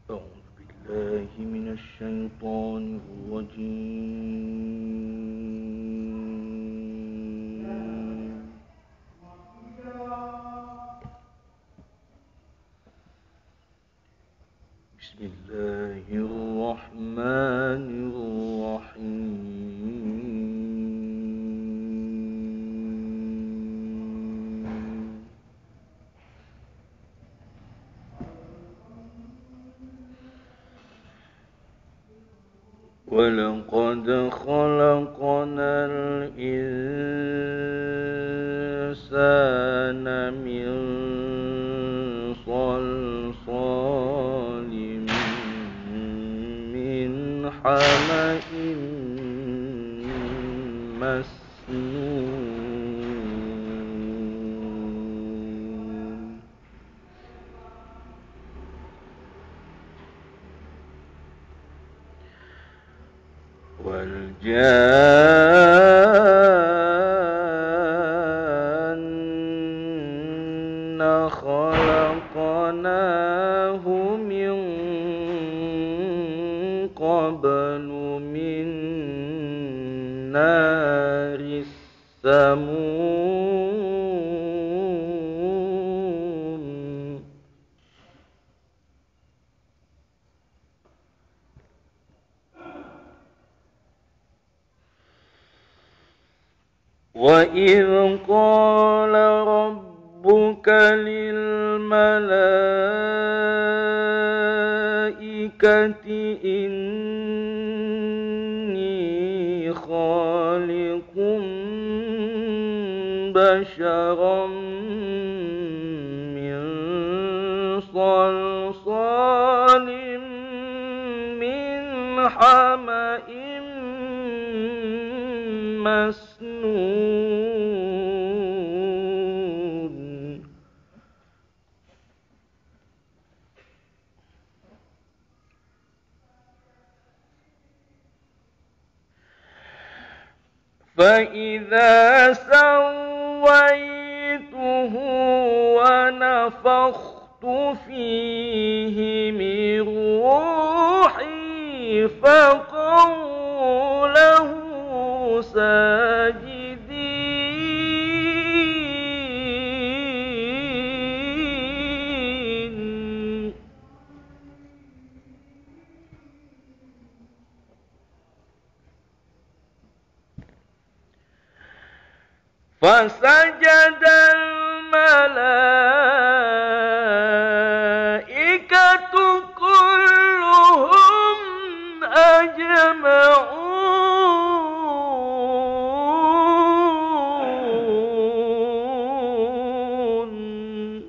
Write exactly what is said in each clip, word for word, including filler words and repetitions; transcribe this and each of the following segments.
أعوذ بالله من الشيطان الرجيم. بسم الله الرحمن الرحيم. ولقد خلقنا الإنسان من صلصال من حمأ مسنون. والجان خلقناه من قبل من نار السموم. وإذ قال ربك للملائكة إني خالق بشرا من صلصال من حمأ مسنون. فإذا سويته ونفخت فيه من روحي فقعوا له ساجدين. فسجد الملائكة كلهم أجمعون.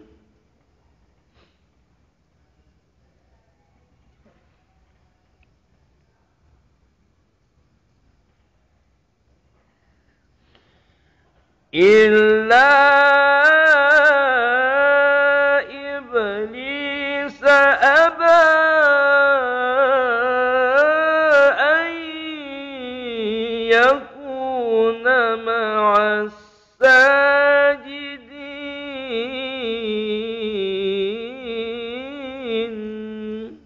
إلا إبليس أبى أن يكون مع الساجدين.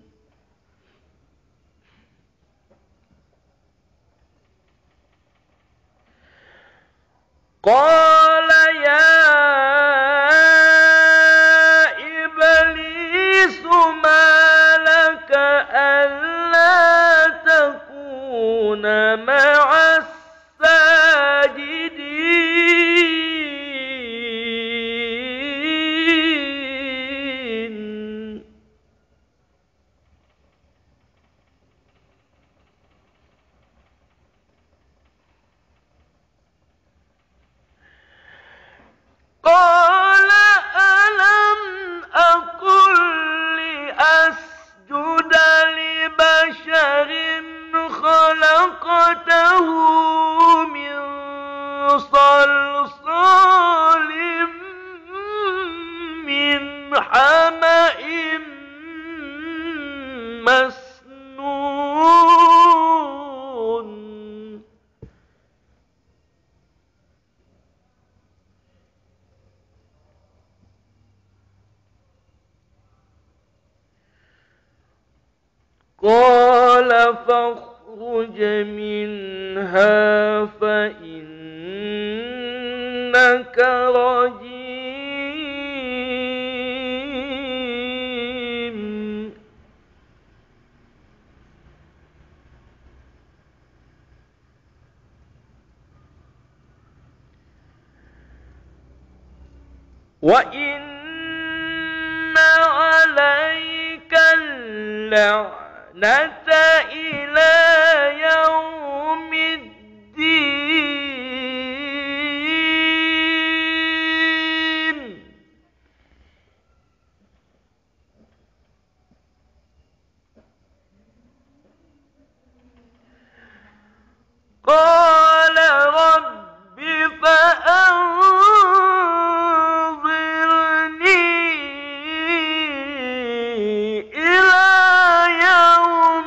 قال يا إبليس ما لك ألا تكون مع الساجدين. قال ألم أقل لأسجد لبشر خلقته من صلصال من حمأ مسنون. قال فاخرج منها فإنك رجيم وإن عليك اللعنة إلى يوم الدين قال رب فأنظرني إلى يوم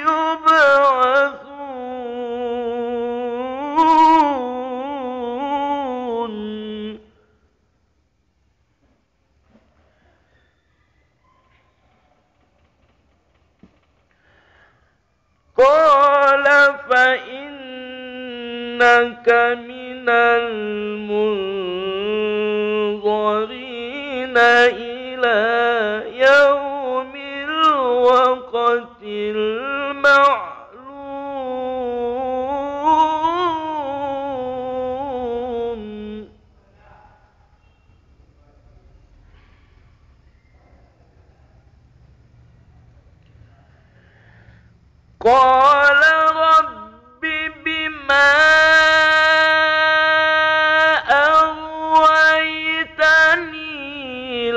يبعثون قال فإنك من المنظرين إلى يوم الوقت المعلوم قال رب بما أغويتني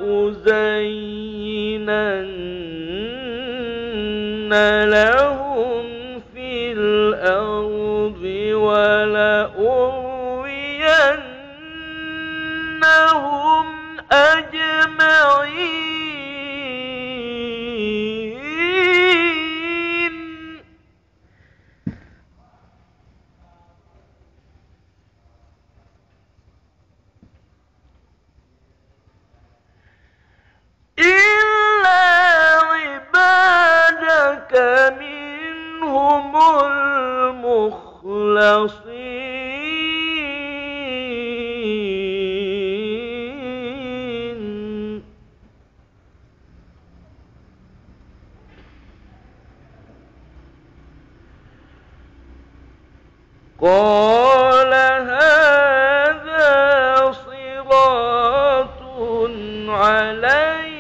لأزينن لهم في الأرض ولأغوينهم أجمعين إلا عبادك منهم المخلصين قال هذا صراط علي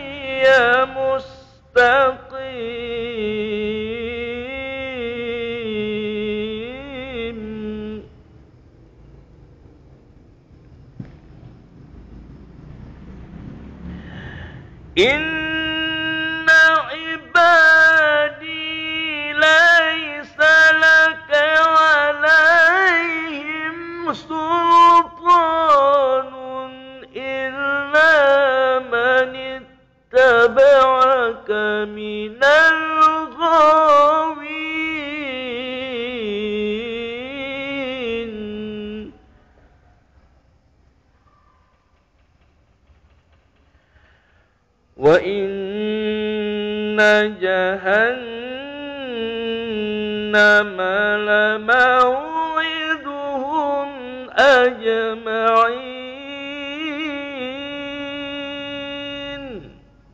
مستقيم إن عبادي ليس لك عليهم سلطان إلا من اتبعك من الغاوين وإن جهنم لموعدهم أجمعين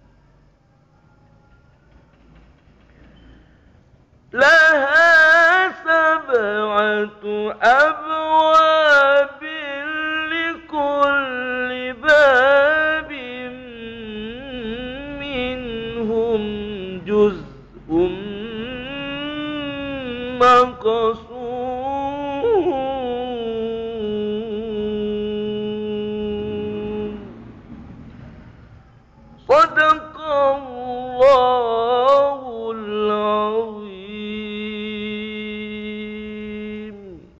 لها سبعة أبواب لكل باب منهم جزء مقسوم